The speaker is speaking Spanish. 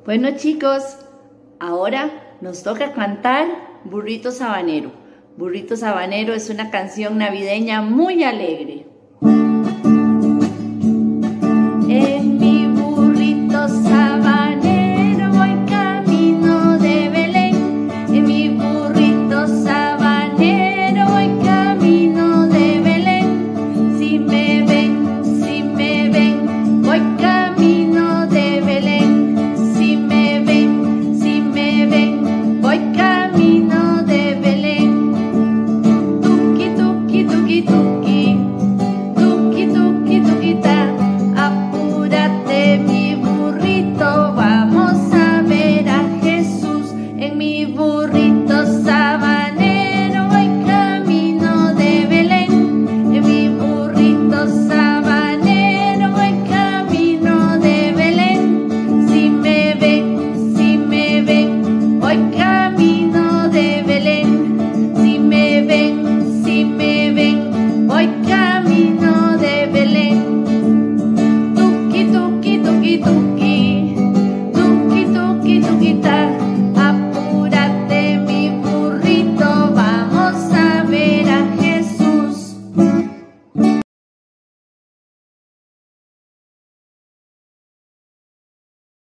Bueno chicos, ahora nos toca cantar Burrito Sabanero. Burrito Sabanero es una canción navideña muy alegre.